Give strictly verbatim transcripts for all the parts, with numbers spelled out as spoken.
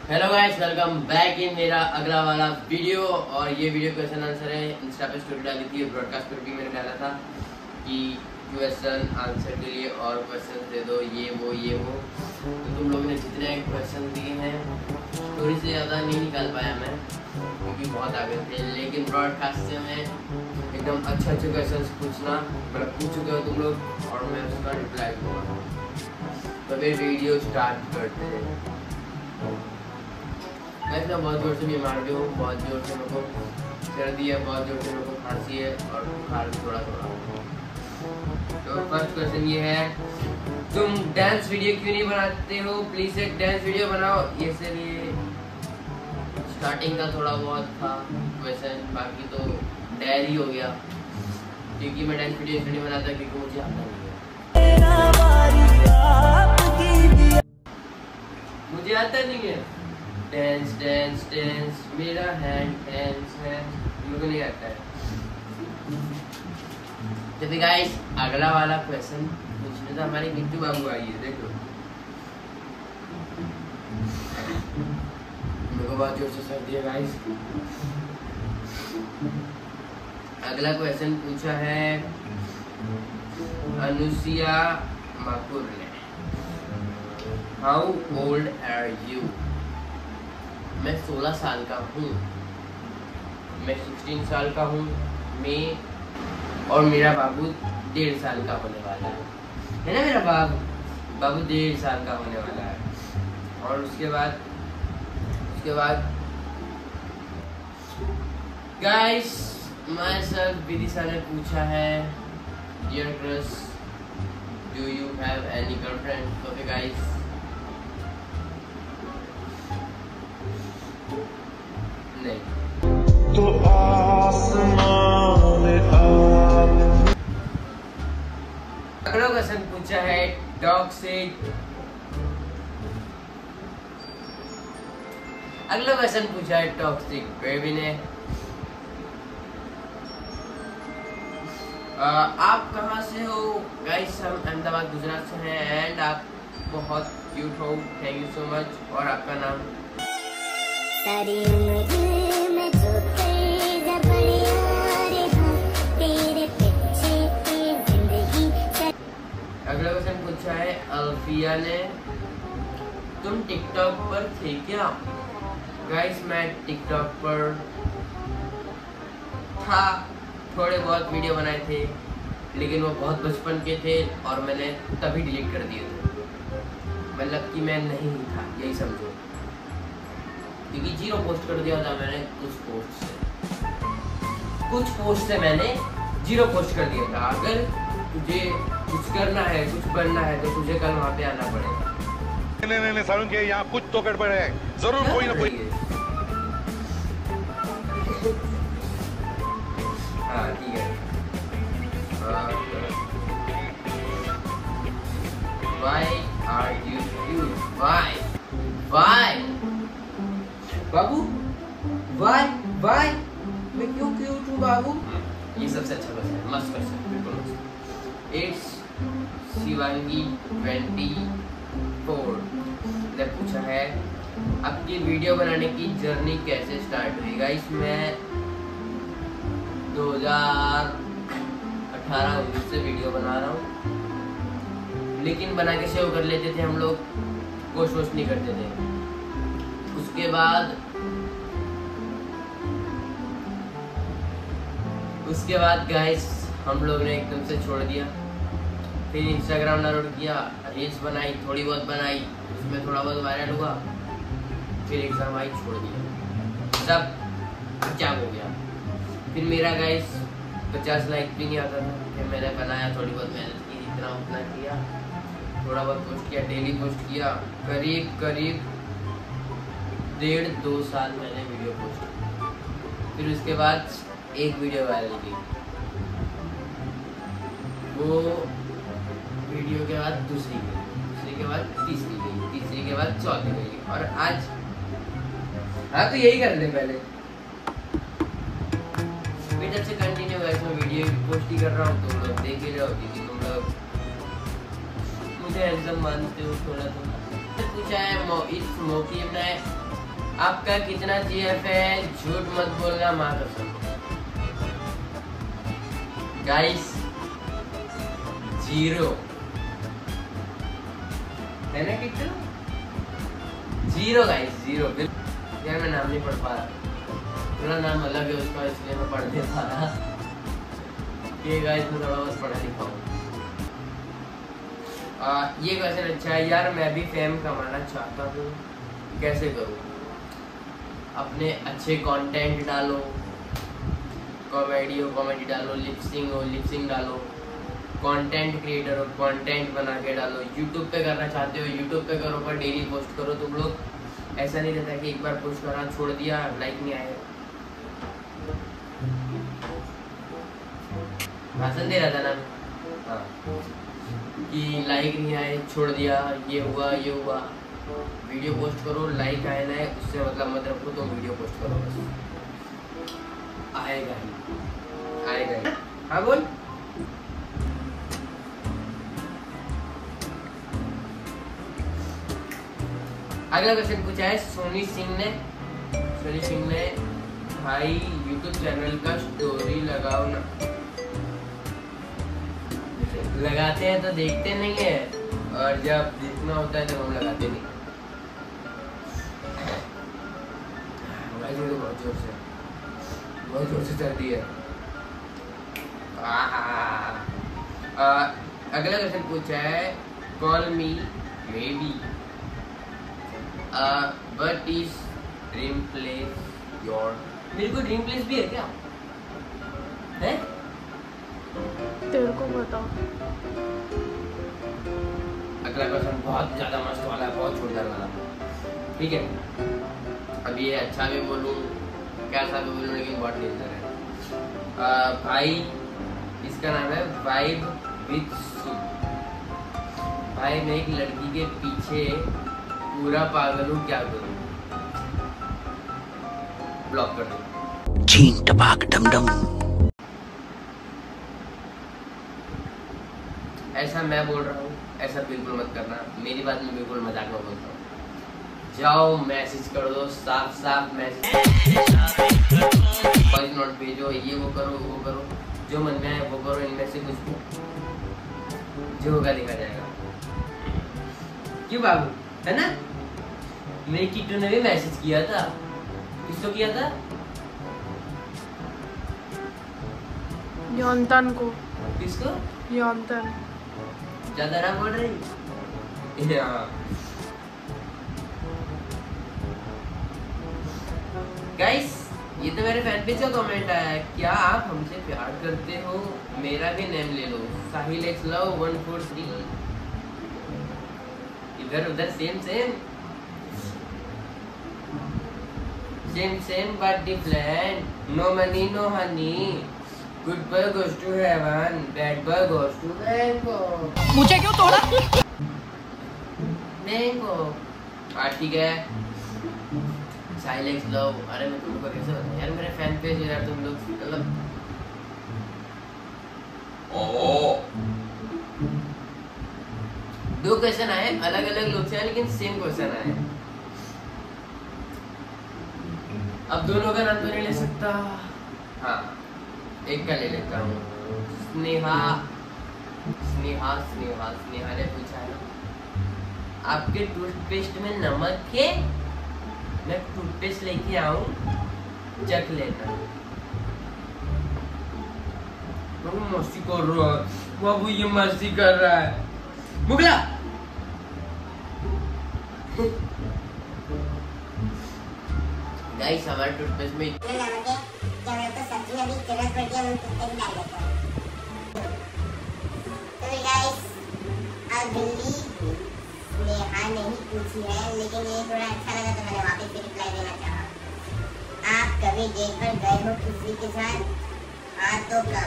Hello guys, welcome back in मेरा अगला वाला वीडियो। और ये वीडियो क्वेश्चन आंसर है। इंस्टा पे स्टोरी डाली थी, ब्रॉडकास्ट पर भी मैंने डाला था कि क्वेश्चन आंसर के लिए और क्वेश्चन दे दो, ये वो ये वो। तो तुम लोगों ने जितने क्वेश्चन दिए हैं स्टोरी से ज़्यादा नहीं निकाल पाया मैं, क्योंकि बहुत आगे थे। लेकिन ब्रॉडकास्ट से मैं एकदम अच्छे अच्छे क्वेश्चन पूछना मतलब पूछ चुके हो तुम लोग, और मैं उसका रिप्लाई दूँगा। तो फिर वीडियो स्टार्ट करते हैं। मैं इतना बहुत जोर से बीमार भी हूँ, बहुत जोर से मेरे को सर्दी है, बहुत जोर से मेरे को खांसी है और बुखार भी थोड़ा थोड़ा। तो फर्स्ट क्वेश्चन ये है, तुम डांस वीडियो क्यों नहीं बनाते हो? प्लीज एक डांस वीडियो बनाओ। ये से भी स्टार्टिंग का थोड़ा बहुत था क्वेश्चन, बाकी तो डायरी हो गया, क्योंकि मैं डांस वीडियो इसलिए नहीं बनाता क्योंकि मुझे आता नहीं है, मुझे आता नहीं है डांस डांस डांस मेरा हैंड डांस है, मुझे नहीं आता है। तो फिर गाइस अगला वाला क्वेश्चन पूछने था हमारे बिट्टू बाबू आई है, देखो मेरे को बहुत जोर से सर्दी है गाइस। अगला क्वेश्चन पूछा है अनुसिया माकुर ने, हाउ ओल्ड आर यू? मैं सोलह साल का हूँ, मैं सोलह साल का हूँ मैं, और मेरा बाबू डेढ़ साल का होने वाला है, है ना? मेरा बाबू बाबू डेढ़ साल का होने वाला है। और उसके बाद उसके बाद गाइस माय सर विदिशा ने पूछा है, dear crush do you have any girlfriend? तो फिर गाइस नहीं। तो आसमान में अगला क्वेश्चन पूछा है टॉक्सिक अगला क्वेश्चन पूछा है टॉक्सिक बेबी ने, आ, आप कहाँ से हो? गाइस हम अहमदाबाद गुजरात से हैं एंड आप बहुत क्यूट हो, थैंक यू सो मच। और आपका नाम? अगला क्वेश्चन पूछा है अल्फिया ने, तुम टिकटॉक पर थे क्या? गाइस मैं टिकटॉक पर था, थोड़े बहुत वीडियो बनाए थे, लेकिन वो बहुत बचपन के थे और मैंने तभी डिलीट कर दिए थे, मतलब कि मैं नहीं था, यही समझो, क्योंकि जीरो पोस्ट कर दिया था मैंने कुछ पोस्ट से कुछ पोस्ट से मैंने जीरो पोस्ट कर दिया था। अगर तुझे कुछ करना है, कुछ बनना है, तो तुझे कल वहाँ पे आना पड़ेगा। नहीं नहीं नहीं सारुण के यहाँ कुछ तो गड़बड़ है, जरूर कोई ना कोई। हाँ ठीक है। Why are you cute? Why? Why? Babu Why? Why? मैं क्यों क्यूट हूँ बाबू? ये सबसे अच्छा क्वेश्चन है, मस्त क्वेश्चन, बिल्कुल मस्त। इट्स शिवांगी ट्वेंटी फोर ने पूछा है, आपकी वीडियो बनाने की जर्नी कैसे स्टार्ट हुई? गाइस मैं दो हज़ार अठारह उन्नीस से वीडियो बना रहा हूँ, लेकिन बना के सेव कर लेते थे हम लोग, पोस्ट वोस्ट नहीं करते थे। उसके बाद उसके बाद गाइस हम लोग ने एकदम से छोड़ दिया, फिर इंस्टाग्राम डाउनलोड किया, रील्स बनाई, थोड़ी बहुत बनाई, उसमें थोड़ा बहुत वायरल हुआ, फिर एग्जाम आई, छोड़ दिया, सब क्या हो गया। फिर मेरा गाइस पचास लाइक भी नहीं आता था, फिर मैंने बनाया, थोड़ी बहुत मेहनत की, इतना उतना किया, थोड़ा बहुत पोस्ट किया, डेली पोस्ट किया, करीब करीब डेढ़ दो साल मैंने वीडियो पोस्ट की। फिर उसके बाद एक वीडियो वायरल की, वो वीडियो के बाद दूसरी गई, दूसरी के बाद तीसरी गई, तीसरी के बाद चौथी गई, और आज हाँ तो यही कर ले पहले। फिर जब से कंटिन्यू मैं वीडियो पोस्ट ही कर रहा हूँ, तुम लोग देख ही रहे हो, क्योंकि तुम लोग मुझे हैंडसम मानते हो थोड़ा थोड़ा। पूछा है इस मोकीम ने, आपका कितना जीएफ है? झूठ मत बोलना माँ कसम। गाइस जीरो है ना कितना? Zero guys zero. यार मैं नाम नहीं पढ़ पा रहा, थोड़ा नाम अलग है उसका इसलिए मैं पढ़ नहीं पा रहा। ये गाइस मैं थोड़ा बहुत पढ़ा लिखा हूँ। ये क्वेश्चन अच्छा है यार, मैं भी फेम कमाना चाहता हूँ, कैसे करूँ? अपने अच्छे कंटेंट डालो, कॉमेडी हो कॉमेडी डालो, लिपसिंग हो लिपसिंग डालो, कंटेंट क्रिएटर हो कंटेंट बना के डालो। यूट्यूब पे करना चाहते हो यूट्यूब पे करो, पर डेली पोस्ट करो तुम लोग। ऐसा नहीं रहता कि एक बार पोस्ट करा छोड़ दिया लाइक नहीं आया। भाषण दे रहा था ना हाँ, कि लाइक नहीं आए छोड़ दिया, ये हुआ ये हुआ। वीडियो पोस्ट करो, लाइक आए ना उससे मतलब मत रखो, तो वीडियो पोस्ट करो बस, आएगा ही आएगा ही। हाँ बोल। अगला क्वेश्चन पूछा है सोनी सिंह ने सोनी सिंह ने भाई यूट्यूब चैनल का स्टोरी लगाओ ना। लगाते हैं तो देखते नहीं है, और जब देखना होता है तो हम लगाते नहीं। बहुत जोर से बहुत जोर से चल रही है। अगला क्वेश्चन पूछा है call me maybe but is dream place your. मेरे को ड्रीम प्लेस भी है क्या? है तेरे को बताओ। अगला क्वेश्चन बहुत ज्यादा मस्त वाला है, बहुत जोरदार वाला। ठीक है, अब ये अच्छा भी बोलूँ कैसा भी बोलूँ, लेकिन बहुत डेंजर है। आ, भाई इसका नाम है वाइब विद सु। भाई मैं एक लड़की के पीछे पूरा पागल हूँ, क्या करूँ? ब्लॉक कर दो। छीन टपाक डम डम। ऐसा मैं बोल रहा हूँ, ऐसा बिल्कुल मत करना। मेरी बात में बिल्कुल मजाक में बोलता हूँ। जाओ मैसेज कर दो, साफ साफ मैसेज, वॉइस नोट भेजो, ये वो करो वो करो, जो मन में आए वो करो। इनमें से कुछ भी जो होगा देखा जाएगा। क्यों बाबू, है ना? मेरी किट्टू ने भी मैसेज किया था। किसको किया था? योंतन को। किसको? योंतन। ज्यादा ना बोल रही। गाइस ये तो मेरे फैन पेज का कमेंट आया है, क्या आप हमसे प्यार करते हो? मेरा भी नेम ले लो, Sahil x love one four three. इधर उधर same same same same but different. No money no honey, good boy goes to heaven, bad boy goes to Bangkok. मुझे क्यों तोड़ा? बैंकॉक। हाँ ठीक है, साइलेंस लव। अरे मैं तुमको कैसे बताऊं यार, मेरे फैन पेज है यार तुम लोग, मतलब ओ दो क्वेश्चन आए अलग अलग लोग से, लेकिन सेम क्वेश्चन आए। अब दोनों का नाम तो नहीं ले सकता। हाँ एक का ले लेता हूँ। स्नेहा स्नेहा स्नेहा स्नेहा ने पूछा है आपके टूथपेस्ट में नमक है? मैं टूथपेस्ट लेके आऊं, चख लेना। मस्ती कर रहा है बाबू, ये मस्ती कर रहा है मुगला। गाइस हमारे टूथपेस्ट में नहीं पूछी है, लेकिन ये थोड़ा अच्छा लगा तो मैंने वापस से रिप्लाई देना चाहा। आप कभी डेट पर गए हो किसी के साथ? हाँ तो कब?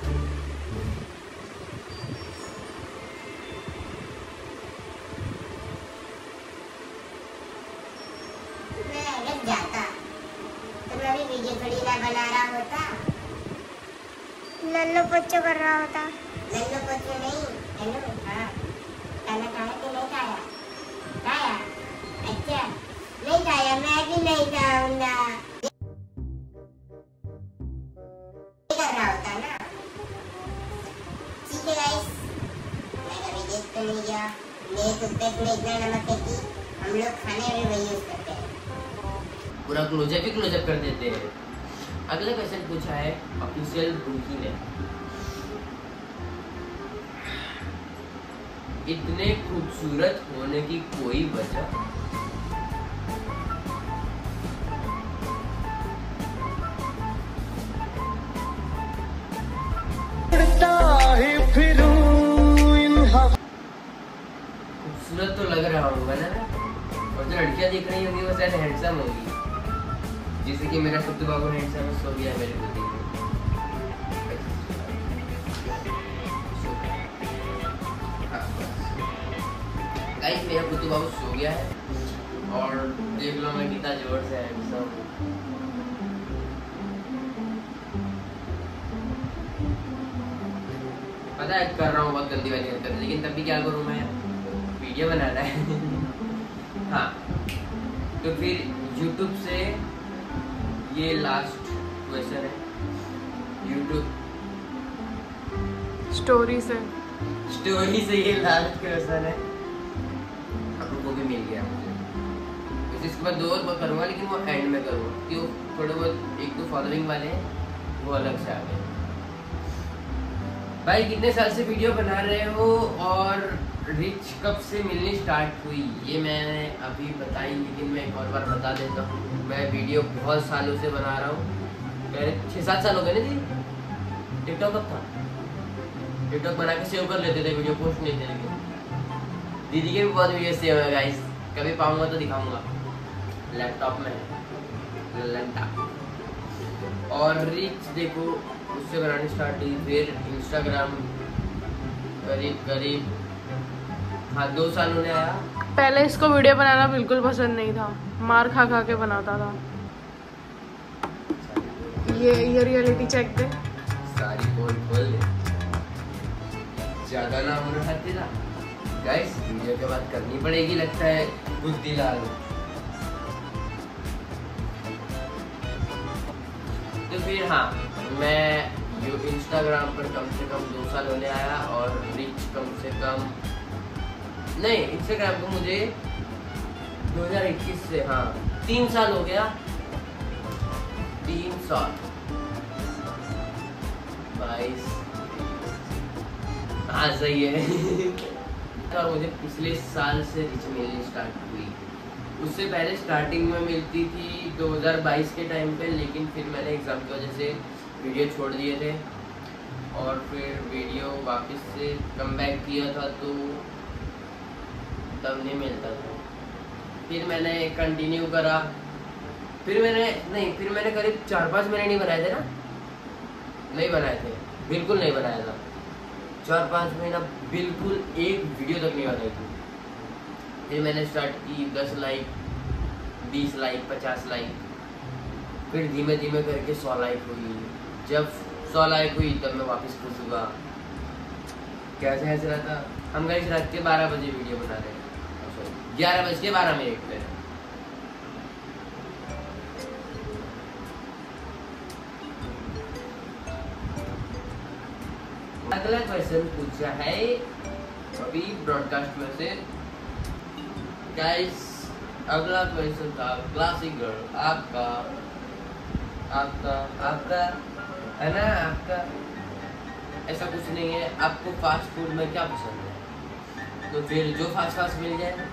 मैं अगर जाता तो मैं अभी वीडियो थोड़ी ना बना रहा होता, लल्लो पोचो कर रहा होता। लल्लो पोचो नहीं, हेलो। हाँ खाना खाया कि नहीं खाया? खाया? अच्छा नहीं खाया, मैं भी नहीं इसलिए टूथपेस्ट में इतना नमक है कि हम लोग खाने में वही यूज करते हैं। पूरा क्लोजअप ही क्लोजअप कर देते हैं। अगला क्वेश्चन पूछा है ऑफिशियल रूही ने, इतने खूबसूरत होने की कोई वजह? खूबसूरत तो लग रहा हूँ ना, और जो लड़कियां दिख रही होंगी वो शायद हैंडसम होगी, जैसे कि मेरा खुद बाबू हैंडसम सो गया मेरे को देख गाइस। मेरा खुद बाबू सो गया है और देख लो मैं कितना जोर से हैंडसम हूँ। पता है कर रहा हूँ बहुत गंदी वाली हरकत, लेकिन तब भी क्या करूँ मैं, वीडियो बनाना है। हाँ, तो फिर YouTube से ये लास्ट क्वेश्चन है, YouTube स्टोरी से स्टोरी से ये लास्ट क्वेश्चन है। आप लोगों को भी मिल गया मुझे, वैसे इसके बाद दो और करूँगा, लेकिन वो एंड में करूँगा क्यों, थोड़े बहुत एक दो फॉलोइंग वाले हैं वो अलग से आ गए। भाई कितने साल से वीडियो बना रहे हो और रिच कब से मिलनी स्टार्ट हुई? ये मैंने अभी बताई, लेकिन मैं एक और बार बता देता हूँ। मैं वीडियो बहुत सालों से बना रहा हूँ, पहले छः सात साल हो गए ना जी। टिकटॉक कब था? टिकटॉक बना के सेव कर लेते थे, वीडियो पोस्ट नहीं थे, लेकिन दीदी के भी बहुत वीडियो सेव है गाइस, कभी पाऊंगा तो दिखाऊंगा, लैपटॉप में लंटा। और रिच देखो उससे बनानी स्टार्ट हुई, फिर इंस्टाग्राम करीब करीब हाँ दो साल होने आया। पहले इसको वीडियो बनाना बिल्कुल पसंद नहीं था, मार खा खा के बनाता था। ये ये रियलिटी चेक दे, सारी बोल बोल दे, ज्यादा ना हो रहा तेरा। गाइस वीडियो के बाद करनी पड़ेगी लगता है बुद्धि लाल। तो फिर हाँ, मैं यू इंस्टाग्राम पर कम से कम दो साल होने आया और रिच कम से कम नहीं, इंस्टाग्राम को मुझे दो हज़ार इक्कीस से हाँ तीन साल हो गया, तीन साल बाईस हाँ सही है। और मुझे पिछले साल से रिच मिलनी स्टार्ट हुई, उससे पहले स्टार्टिंग में मिलती थी दो हज़ार बाईस के टाइम पे, लेकिन फिर मैंने एग्ज़ाम की वजह से वीडियो छोड़ दिए थे और फिर वीडियो वापस से कम बैक किया था तो तब नहीं मिलता था। फिर मैंने कंटिन्यू करा, फिर मैंने नहीं फिर मैंने करीब चार पाँच महीने नहीं बनाए थे ना, नहीं बनाए थे, बिल्कुल नहीं बनाया था। चार पाँच महीना बिल्कुल एक वीडियो तक नहीं बनाई थी। फिर मैंने स्टार्ट की दस लाइक, बीस लाइक, पचास लाइक, फिर धीमे धीमे करके सौ लाइक हुई। जब सौ लाइक हुई तब मैं वापस खुश हुआ। कैसे ऐसे रहता, हम गाइस रात के बारह बजे वीडियो बना रहे हैं, ग्यारह बज के बारह मिनट पे। अगला क्वेश्चन पूछा है अभी ब्रॉडकास्ट में से गाइस। अगला क्वेश्चन था क्लासिक गर्ल, आपका आपका आपका है ना, आपका ऐसा कुछ नहीं है। आपको फास्ट फूड में क्या पसंद है? तो फिर जो फास्ट फास्ट मिल जाए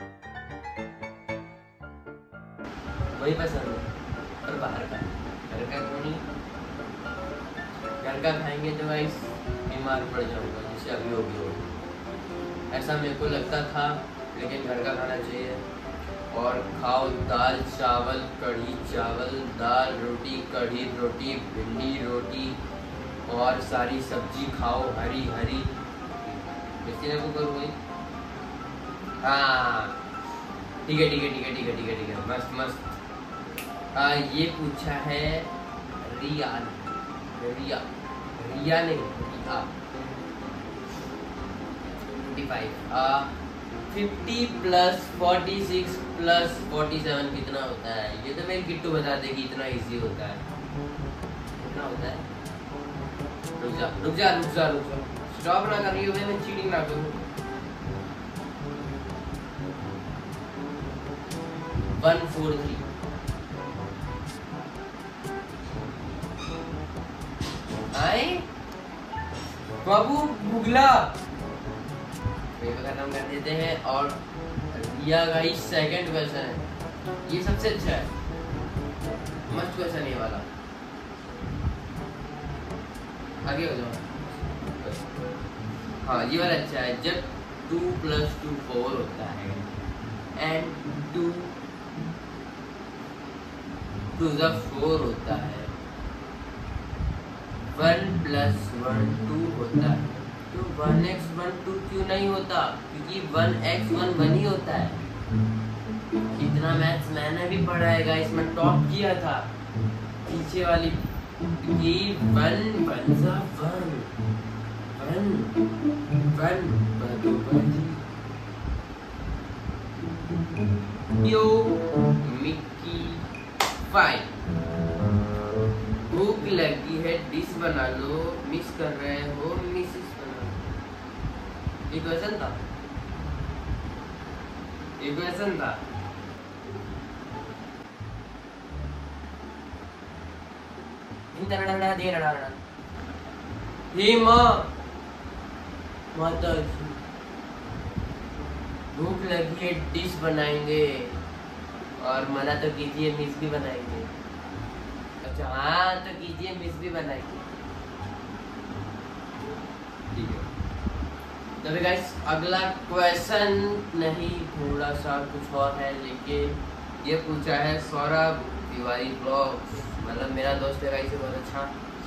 वही पसंद है, और बाहर का घर का क्यों नहीं? घर का खाएंगे तो भाई बीमार पड़ जाऊंगा, जैसे अभी हो गया हो। ऐसा मेरे को लगता था, लेकिन घर का खाना चाहिए। और खाओ दाल चावल, कढ़ी चावल, दाल रोटी, कढ़ी रोटी, भिंडी रोटी और सारी सब्जी खाओ हरी हरी। इसलिए वो करो भाई। हाँ ठीक है ठीक है ठीक है ठीक है ठीक है ठीक है मस्त मस्त। आ, ये पूछा है रिया रिया रिया नहीं Riya fifty plus forty six plus forty seven कितना होता है? ये तो मेरी किट्टू बता देगी, इतना इजी होता है। कितना होता है? रुक जा रुक जा रुक जा रुक जा, स्टॉप ना कर रही हो, मैं चीटिंग ना करूँ। One four three. आए बाबू भुगला खत्म कर देते हैं। और यह गाइस सेकंड क्वेश्चन है, ये सबसे अच्छा है, मस्त क्वेश्चन ये वाला। आगे हो जाओ। हाँ ये वाला अच्छा है। जब टू प्लस टू फोर होता है and two to the four होता है, वन प्लस वन टू होता है, तो वन एक्स वन टू क्यों नहीं होता? क्योंकि वन एक्स वन वन ही होता है। इतना मैथ्स मैंने भी पढ़ा है गाइस, मैं टॉप किया था पीछे वाली। कि वन वन सा one one one yo Mickey five. भूख लगी है डिश बना लो, मिस कर रहे हो मिसेस बना लो। ये क्वेश्चन था, ये क्वेश्चन था। हे माँ माता जी, भूख लगी है डिश बनाएंगे, और मना तो कीजिए मिस भी बनाएंगे। अच्छा हाँ तो कीजिए मिस भी बनाएंगे, ठीक है। तो गाइस अगला क्वेश्चन नहीं, थोड़ा सा कुछ और है, लेकिन ये पूछा है सौरभ तिवारी ब्लॉग्स, मतलब मेरा दोस्त है गाइस, बहुत अच्छा।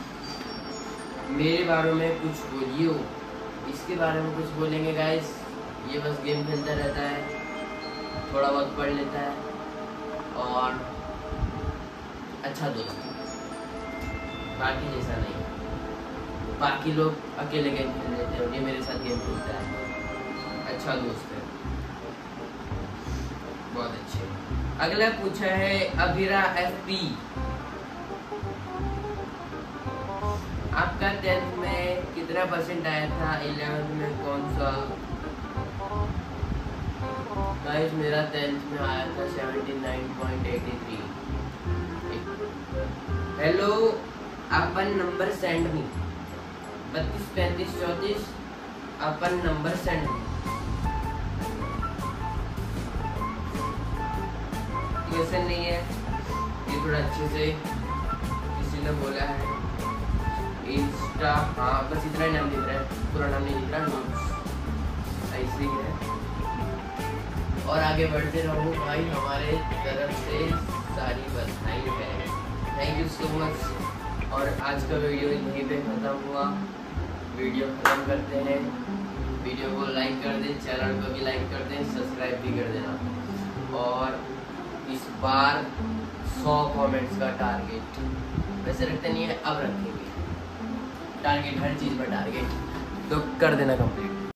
मेरे बारे में कुछ बोलियो, इसके बारे में कुछ बोलेंगे गाइस। ये बस गेम खेलता रहता है, थोड़ा बहुत पढ़ लेता है, और अच्छा दोस्त है, बाकी जैसा नहीं। बाकी लोग अकेले गेम खेल लेते हैं, ये मेरे साथ गेम खेलता है, अच्छा दोस्त है, बहुत अच्छे। अगला पूछा है अभिरा एफ पी, आपका टेंथ में कितना परसेंट आया था? इलेवेंथ में कौन सा? गाइस मेरा टेंथ में आया था seventy nine point eighty three. Hello अपन नंबर सेंड मी, बत्तीस पैंतीस चौतीस अपन नंबर सेंड मी। क्वेश्चन नहीं है ये, थोड़ा अच्छे से किसी ने बोला है। इंस्टा हाँ बस इतना ही नाम लिख रहा है, पूरा नाम नहीं लिख रहा, नोट्स ऐसे ही है। और आगे बढ़ते रहो भाई, हमारे तरफ से सारी बधाई है, थैंक यू सो मच। और आज का वीडियो यहीं पे खत्म हुआ, वीडियो खत्म करते हैं। वीडियो को लाइक कर दें, चैनल को भी लाइक कर दें, सब्सक्राइब भी कर देना। और इस बार सौ कमेंट्स का टारगेट, वैसे रखते नहीं है, अब रखेंगे टारगेट, हर चीज़ पर टारगेट, तो कर देना कंप्लीट।